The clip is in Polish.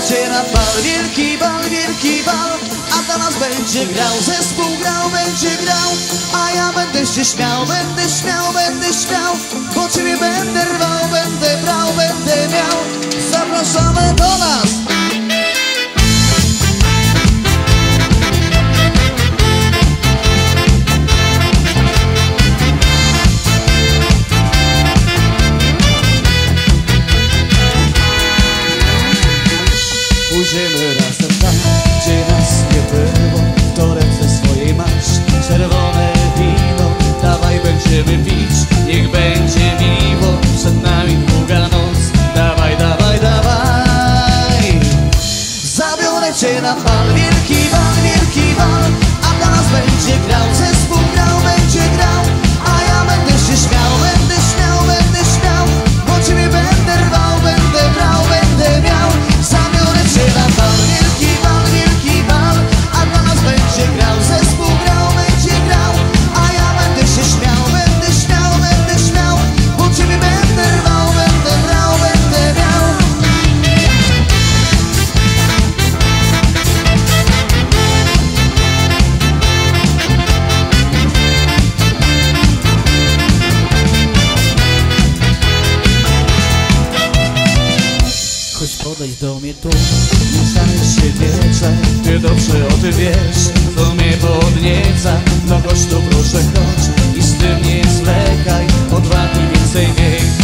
Cię na bal, wielki bal, a dla nas będzie grał zespół, będzie grał, a ja będę się śmiał, będę śmiał, bo Ciebie będę rwał, będę brał, będę miał. Zapraszamy do nas! Pójdziemy razem tam, gdzie nas nie było. W torebce swojej masz czerwone wino. Dawaj, będziemy pić, niech będzie miło. Przed nami długa noc, dawaj, dawaj, dawaj. Zabiorę Cię na bal, wielki bal, a dla nas będzie grał zespół, będzie grał, a ja będę się śmiał, będę śmiał, bo Ciebie będę rwał, będę brał, będę miał. Zabiorę Cię na bal, wielki bal, a dla nas będzie grał zespół, będzie grał, a ja będę się śmiał, będę śmiał, bo Ciebie będę rwał, będę brał, będę miał. Chodź podejdź do mnie tu, nie szaleć się wieczaj. Ty dobrze o tym wiesz, to mnie podnieca. No chodź tu proszę, chodź i z tym nie zwlekaj. Odwagi więcej miej.